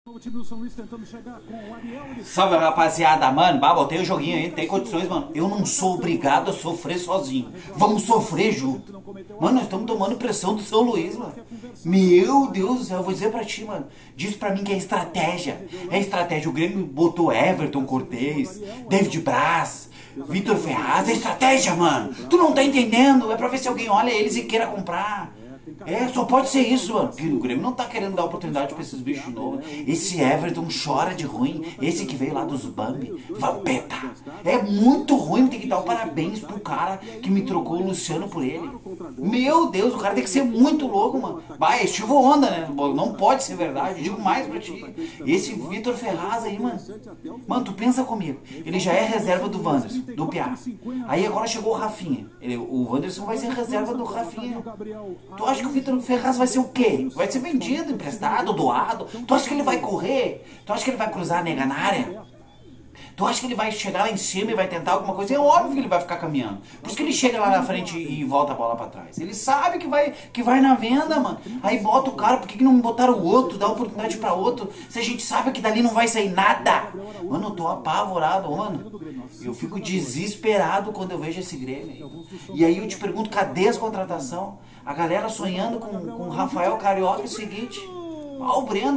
O time do São Luís tentando chegar com o Ariel. Salve, rapaziada, mano. Botei o joguinho aí, tem condições, mano. Eu não sou obrigado a sofrer sozinho. Vamos sofrer junto. Mano, nós estamos tomando pressão do São Luís, mano. Meu Deus do céu, eu vou dizer pra ti, mano. Diz pra mim que é estratégia. É estratégia. O Grêmio botou Everton Cortez, David Braz, Vitor Ferraz. É estratégia, mano. Tu não tá entendendo. É pra ver se alguém olha eles e queira comprar. É, só pode ser isso, mano. Porque o Grêmio não tá querendo dar oportunidade pra esses bichos de novo. Esse Everton chora de ruim. Esse que veio lá dos Bambi, Vampeta. É muito ruim, tem que dar um parabéns pro cara que me trocou o Luciano por ele. Meu Deus, o cara tem que ser muito louco, mano. Vai, estiva onda, né? Não pode ser verdade. Eu digo mais pra ti. Esse Vitor Ferraz aí, mano. Mano, tu pensa comigo. Ele já é reserva do Wanderson, do Piá. Aí agora chegou o Rafinha. O Wanderson vai ser reserva do Rafinha. Tu acha que o Vitor Ferraz vai ser o quê? Vai ser vendido, emprestado, doado? Tu acha que ele vai correr? Tu acha que ele vai cruzar a nega na área? Tu acha que ele vai chegar lá em cima e vai tentar alguma coisa? É óbvio que ele vai ficar caminhando. Por isso que ele chega lá na frente e volta a bola pra trás. Ele sabe que vai na venda, mano. Aí bota o cara, por que não botaram o outro? Dá oportunidade pra outro. Se a gente sabe que dali não vai sair nada. Mano, eu tô apavorado, mano. Eu fico desesperado quando eu vejo esse Grêmio. E aí eu te pergunto, cadê as contratações? A galera sonhando com o Rafael Carioca é o seguinte. O Breno.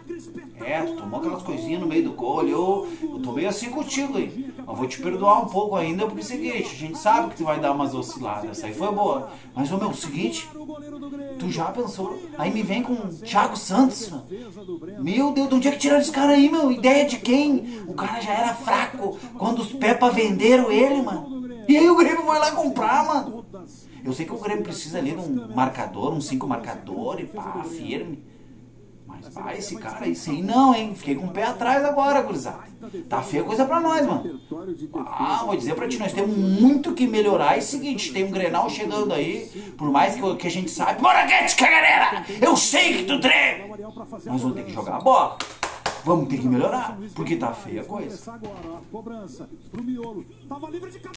Tu tomou aquelas coisinhas no meio do gol. Eu tô meio assim contigo aí. Eu vou te perdoar um pouco ainda, porque é o seguinte, a gente sabe que tu vai dar umas osciladas. Essa aí foi boa. Mas, o seguinte, tu já pensou? Aí me vem com o Thiago Santos, mano. Meu Deus, de onde é que tiraram esse cara aí, meu? Ideia de quem? O cara já era fraco quando os Peppa venderam ele, mano. E aí o Grêmio foi lá comprar, mano. Eu sei que o Grêmio precisa ali de um marcador, um 5 marcador e pá, firme. Mas vai, esse cara aí, sim, não, hein? Fiquei com o pé atrás agora, gurizada. Tá feia coisa pra nós, mano. Vou dizer pra ti, nós temos muito que melhorar. É o seguinte, tem um Grenal chegando aí, por mais que a gente sabe. Moraguete, galera! Eu sei que tu treme! Nós vamos ter que jogar a bola. Vamos ter que melhorar, porque tá feia a coisa.